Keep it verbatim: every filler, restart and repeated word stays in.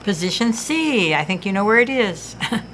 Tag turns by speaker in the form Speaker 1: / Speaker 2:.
Speaker 1: Position C, I think you know where it is.